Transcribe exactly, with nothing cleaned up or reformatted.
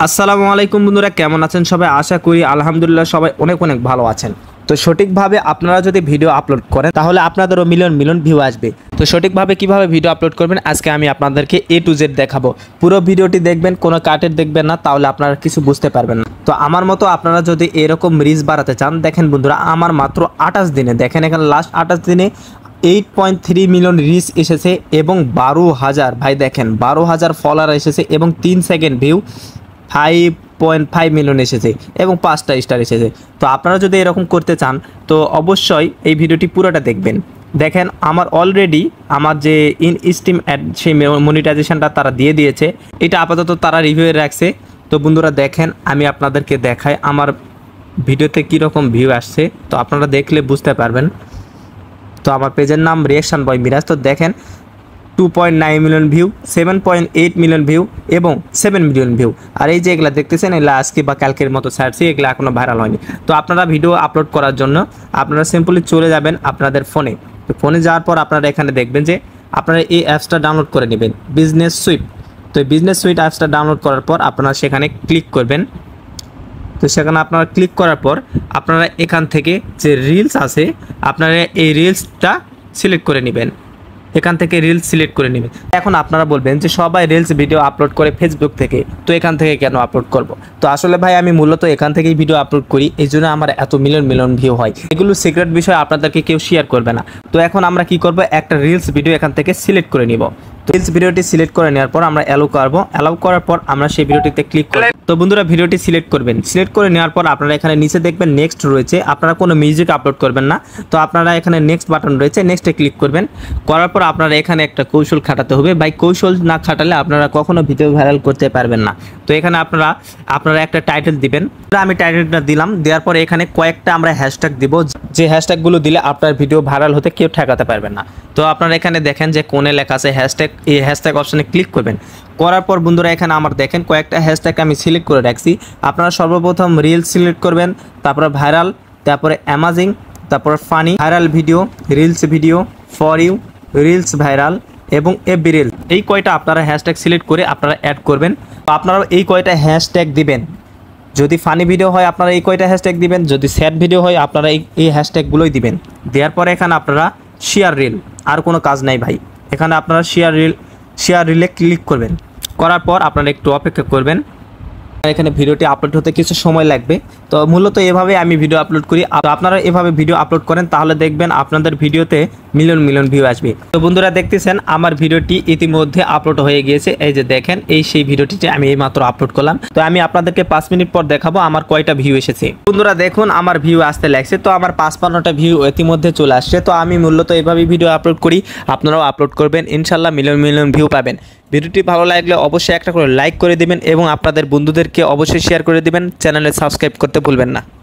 আসসালামু আলাইকুম বন্ধুরা, কেমন আছেন সবাই? আশা করি আলহামদুলিল্লাহ সবাই অনেক অনেক ভালো আছেন। তো সঠিকভাবে আপনারা যদি ভিডিও আপলোড করেন তাহলে আপনাদেরও মিলিয়ন মিলিয়ন ভিউ আসবে। তো সঠিকভাবে কিভাবে ভিডিও আপলোড করবেন আজকে আমি আপনাদেরকে এ টু জেড দেখাবো। পুরো ভিডিওটি দেখবেন, কোনো কাটের দেখবেন না, তাহলে আপনারা কিছু বুঝতে পারবেন না। তো আমার মতো আপনারা যদি এরকম রিচ বাড়াতে চান, দেখেন বন্ধুরা, আমার মাত্র আঠাশ দিনে, দেখেন এখানে লাস্ট আঠাশ দিনে eight point three million reach এসেছে এবং বারো হাজার ভাই দেখেন বারো হাজার ফলোয়ার এসেছে এবং তিন second view five point five million এসেছে এবং পাঁচটা স্টার এসেছে। তো আপনারা যদি এরকম করতে চান তো অবশ্যই এই ভিডিওটি পুরোটা দেখবেন। দেখেন আমার অলরেডি আমার যে ইন স্টিম অ্যাড সেই মনিটাইজেশনটা তারা দিয়ে দিয়েছে, এটা আপাতত তারা রিভিউয়ে রাখছে। তো বন্ধুরা দেখেন, আমি আপনাদেরকে দেখাই আমার ভিডিওতে কীরকম ভিউ আসছে, তো আপনারা দেখলে বুঝতে পারবেন। তো আমার পেজের নাম রিয়াকশন বয় মিরাজ। তো দেখেন two point nine million view, seven point eight million view এবং সেভেন মিলিয়ন ভিউ। আর এই যে এগুলা দেখতেছেন, এগুলো আজকে বা কালকের মতো ছাড়ছি, এগুলো এখনও ভাইরাল হয়নি। তো আপনারা ভিডিও আপলোড করার জন্য আপনারা সিম্পলি চলে যাবেন আপনাদের ফোনে। তো ফোনে যাওয়ার পর আপনারা এখানে দেখবেন যে আপনারা এই অ্যাপসটা ডাউনলোড করে নেবেন, বিজনেস সুইট। তো এই বিজনেস সুইট অ্যাপসটা ডাউনলোড করার পর আপনারা সেখানে ক্লিক করবেন। তো সেখানে আপনারা ক্লিক করার পর আপনারা এখান থেকে যে রিলস আছে আপনারা এই রিলসটা সিলেক্ট করে নেবেন, এখান থেকে রিলস সিলেক্ট করে নেবেন। এখন আপনারা বলবেন যে সবাই রিলস ভিডিও আপলোড করে ফেসবুক থেকে, তো এখান থেকে কেন আপলোড করব? তো আসলে ভাই আমি মূলত এখান থেকেই ভিডিও আপলোড করি, এই জন্য আমার এত মিলিয়ন মিলিয়ন ভিউ হয়। এগুলো সিক্রেট বিষয়, আপনাদেরকে কেউ শেয়ার করবে না। তো এখন আমরা কি করব, একটা রিলস ভিডিও এখান থেকে সিলেক্ট করে নিব। তো রিলস ভিডিওটি সিলেক্ট করে নেওয়ার পর আমরা অ্যালাউ করব। অ্যালাউ করার পর আমরা সেই ভিডিওটিতে ক্লিক করব। তো বন্ধুরা ভিডিওটি সিলেক্ট করবেন, সিলেক্ট করে নেওয়ার পর আপনারা এখানে নিচে দেখবেন নেক্সট রয়েছে, আপনারা কোনো মিউজিক আপলোড করবেন না। তো আপনারা এখানে নেক্সট বাটন রয়েছে, নেক্সটে ক্লিক করবেন। করার পর আপনারা এখানে একটা কৌশল খাটাতে হবে ভাই, কৌশল না খাটালে আপনারা কখনো ভিডিও ভাইরাল করতে পারবেন না। তো এখানে আপনারা আপনারা একটা টাইটেল দিবেন, আমি টাইটেলটা দিলাম। দেওয়ার পরে এখানে কয়েকটা আমরা হ্যাশট্যাগ দিব, যে হ্যাশট্যাগুলো দিলে আপনার ভিডিও ভাইরাল হতে কেউ ঠেকাতে পারবেন না। তো আপনারা এখানে দেখেন যে কোনে লেখা আছে হ্যাশট্যাগ, এই হ্যাশট্যাগ অপশনে ক্লিক করবেন। করার পর বন্ধুরা এখানে আমার দেখেন কয়েকটা হ্যাশট্যাগ আমি সিলেক্ট করে রাখছি। আপনারা সর্বপ্রথম রিলস সিলেক্ট করবেন, তারপরে ভাইরাল, তারপরে অ্যামাজিং, তারপরে funny, viral video, reels video, for you, reels viral এবং এফবি রিল। এই কয়টা আপনারা হ্যাশট্যাগ সিলেক্ট করে আপনারা অ্যাড করবেন। তো আপনারা এই কয়টা হ্যাশট্যাগ দিবেন। যদি ফানি ভিডিও হয় আপনারা এই কয়টা হ্যাশট্যাগ দিবেন, যদি স্যাড ভিডিও হয় আপনারা এই এই হ্যাশট্যাগুলোই দিবেন। দেওয়ার পরে এখানে আপনারা শেয়ার রিল, আর কোনো কাজ নাই ভাই। এখানে আপনারা শেয়ার রিল শেয়ার রিলে ক্লিক করবেন। করার পর আপনারা একটু অপেক্ষা করবেন, এখানে ভিডিওটি আপলোড হতে কিছু সময় লাগবে। তো মূলত এভাবে আমি ভিডিও আপলোড করি, আপনারা এভাবে ভিডিও আপলোড করেন তাহলে দেখবেন আপনাদের ভিডিওতে মিলিয়ন মিলিয়ন ভিউ আসবে। তো বন্ধুরা দেখতেছেন আমার ভিডিওটি ইতিমধ্যে আপলোড হয়ে গিয়েছে, এই যে দেখেন এই সেই ভিডিওটিতে আমি এইমাত্র আপলোড করলাম। তো আমি আপনাদেরকে পাঁচ মিনিট পর দেখাবো আমার কয়টা ভিউ এসেছে। বন্ধুরা দেখুন আমার ভিউ আসতে লাগছে, তো আমার পাঁচপান্নটা ভিউ ইতিমধ্যে চলে আসছে। তো আমি মূলত এভাবে ভিডিও আপলোড করি, আপনারাও আপলোড করবেন, ইনশাল্লাহ মিলিয়ন মিলিয়ন ভিউ পাবেন। ভিডিওটি ভালো লাগলে অবশ্যই একটা করে লাইক করে দিবেন এবং আপনাদের বন্ধুদেরকে অবশ্যই শেয়ার করে দিবেন। চ্যানেলে সাবস্ক্রাইব করতে ভুলবেন না।